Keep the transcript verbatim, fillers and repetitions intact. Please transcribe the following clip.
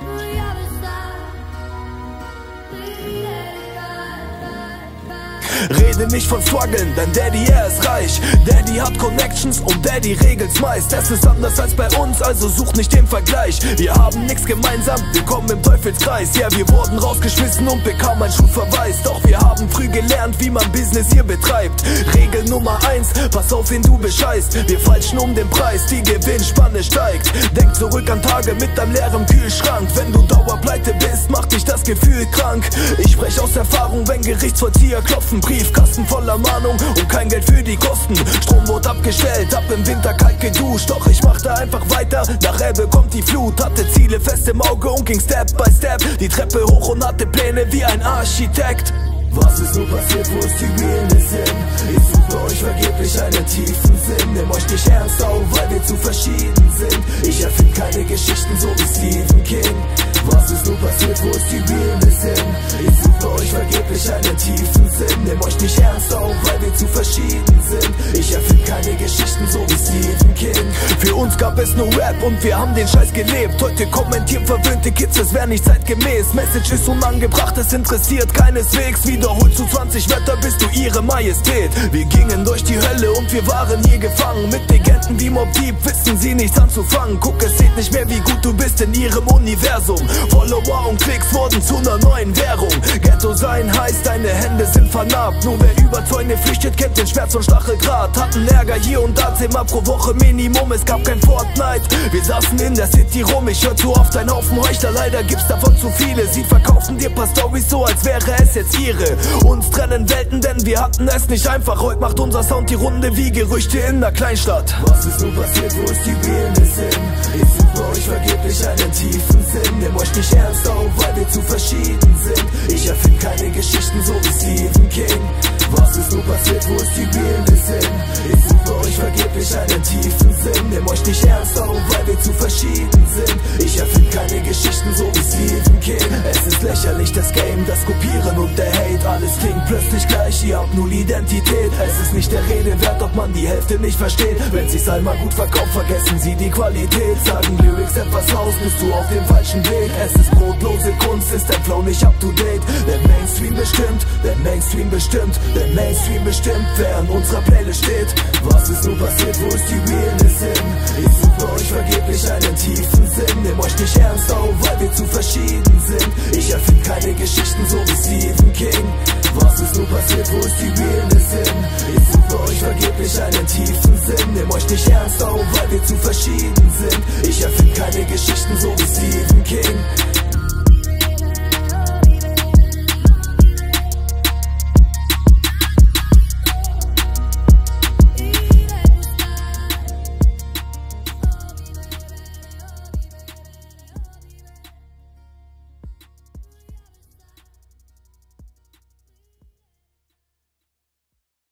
Rede nicht von struggeln, denn Daddy, er ist reich. Daddy hat Connections und Daddy regelt's meist. Es ist anders als bei uns, also such nicht den Vergleich. Wir haben nichts gemeinsam, wir kommen im Teufelskreis. Ja, wir wurden rausgeschmissen und bekamen einen Schulverweis. Doch wir haben früh gelernt, wie man Business hier betreibt. Regel Nummer eins, pass auf, wen du bescheißt. Wir falschen um den Preis, die Gewinnspanne steigt. Denk zurück an Tage mit deinem leeren Kühlschrank. Wenn du dauerpleite bist, macht dich das Gefühl krank. Ich sprech aus Erfahrung, wenn Gerichtsvollzieher klopfen. Briefkasten voller Mahnung und kein Geld für die Kosten. Strom wurde abgestellt, hab im Winter kalt geduscht. Doch ich machte einfach weiter, nach Ebbe kommt die Flut. Hatte Ziele fest im Auge und ging Step by Step die Treppe hoch und hatte Pläne wie ein Architekt. Was ist nur passiert, wo ist die Realness hin? Ich such bei euch vergeblich einen tiefen Sinn. Nimm euch nicht ernst auf, weil wir zu verschieden sind. Ich erfind keine Geschichten so wie Stephen King. Was ist nur passiert, wo ist die Realness hin? Ich such bei euch vergeblich einen tiefen Sinn. Nimm euch nicht ernst auf, weil wir zu verschieden sind. Ich erfind keine Geschichten so wie Stephen King. Für uns gab es nur Rap und wir haben den Scheiß gelebt. Heute kommentieren verwöhnte Kids, es wär nicht zeitgemäß. Message ist unangebracht, es interessiert keineswegs. Wiederholt zu zwanzig Wörter bist du ihre Majestät. Wir gingen durch die Hölle und wir waren hier gefangen. Mit Legenden wie Mobb Deep wissen sie nichts anzufangen. Guck, es zählt nicht mehr, wie gut du bist in ihrem Universum. Follower und Klicks wurden zu einer neuen Währung. Ghetto sein heißt, deine Hände sind vernarbt. Nur wer über Zäune flüchtet, kennt den Schmerz und Stacheldraht. Hatten Ärger hier und da, zehnmal pro Woche Minimum. Es gab kein Fortnite, wir saßen in der City rum. Ich hör zu oft ein Haufen Heuchler, leider gibt's davon zu viele. Sie verkaufen dir paar Storys so, als wäre es jetzt ihre. Uns trennen Welten, denn wir hatten es nicht einfach. Heute macht unser Sound die Runde wie Gerüchte in der Kleinstadt. Was ist nur passiert, wo ist die Realness hin? Ich such bei euch vergeblich einen tiefen Sinn. Nimm euch nicht ernst auf, weil wir zu verschieden sind. Ich erfind keine Geschichten so wie Stephen King. Was ist nur passiert, wo ist die Realness hin? Ich such bei euch vergeblich einen tiefen Sinn. Nimm euch nicht ernst auf, weil wir zu verschieden sind. Ich erfind keine Geschichten so wie Stephen King. Es ist lächerlich, das Game, das Kopieren und der Hate. Alles klingt plötzlich gleich, ihr habt null Identität. Es ist nicht der Rede wert, ob man die Hälfte nicht versteht. Wenn sich's einmal gut verkauft, vergessen sie die Qualität. Sagen Lyrics etwas aus, bist du auf dem falschen Weg. Es ist brotlose Kunst, ist dein Flow nicht up to date. Der Mainstream bestimmt, der Mainstream bestimmt, der Mainstream bestimmt, wer an unserer Playlist steht. Was ist nur passiert, wo ist die Realness hin? Ich such bei euch vergeblich einen tiefen Sinn. Nimm euch nicht ernst auf, weil wir zu verschieden sind. Ich erfind keine Geschichten so wie Stephen King. Was ist nur passiert, wo ist die Realness hin? Ich such bei euch vergeblich einen tiefen Sinn. Nimm euch nicht ernst auf, weil wir zu verschieden sind. Ich erfind keine Geschichten so wie Stephen King.